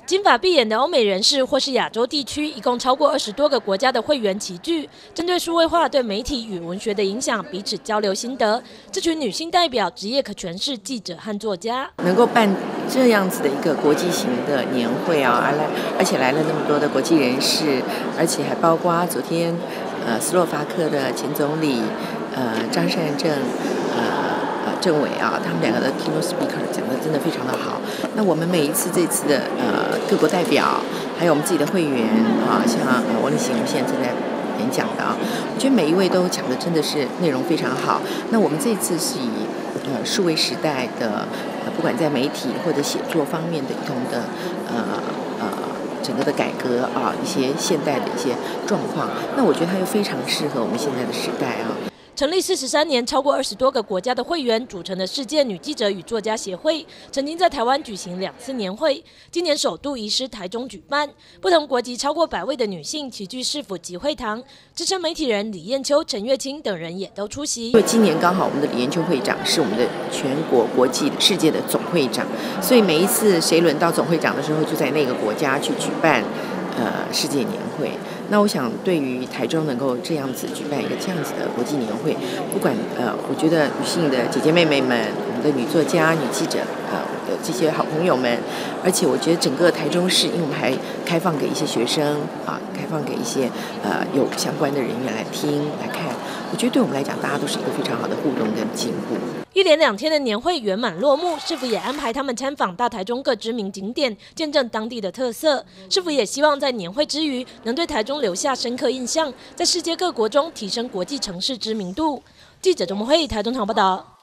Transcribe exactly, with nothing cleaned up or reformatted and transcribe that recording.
金发碧眼的欧美人士或是亚洲地区，一共超过二十多个国家的会员齐聚，针对数位化对媒体与文学的影响，彼此交流心得。这群女性代表，职业可全是记者和作家。 能够办这样子的一个国际型的年会啊，而来而且来了那么多的国际人士，而且还包括昨天呃斯洛伐克的前总理呃张善政呃。呃，政委啊，他们两个的 keynote speaker 讲的真的非常的好。那我们每一次这次的呃各国代表，还有我们自己的会员啊，像呃王立行，我们现在正在演讲的啊，我觉得每一位都讲的真的是内容非常好。那我们这次是以呃数位时代的呃不管在媒体或者写作方面的不同的呃呃整个的改革啊，一些现代的一些状况，那我觉得它又非常适合我们现在的时代啊。 成立四十三年，超过二十多个国家的会员组成的世界女记者与作家协会，曾经在台湾举行两次年会，今年首度移师台中举办。不同国籍超过百位的女性齐聚市府及会堂，资深媒体人李艳秋、陈月清等人也都出席。 因为今年刚好我们的李艳秋会长是我们的全国国际世界的总会长，所以每一次谁轮到总会长的时候，就在那个国家去举办呃世界年会。那我想，对于台中能够这样子举办一个这样子的国际年会，不管呃，我觉得女性的姐姐妹妹们，我们的女作家、女记者，呃，我的这些好朋友们，而且我觉得整个台中市，因为我们还开放给一些学生啊，开放给一些呃有相关的人员来听来看，我觉得对我们来讲，大家都是一个非常好的互动跟进步。 一连两天的年会圆满落幕，市府也安排他们参访大台中各知名景点，见证当地的特色。市府也希望在年会之余，能对台中留下深刻印象，在世界各国中提升国际城市知名度。记者周梦慧台中场报道。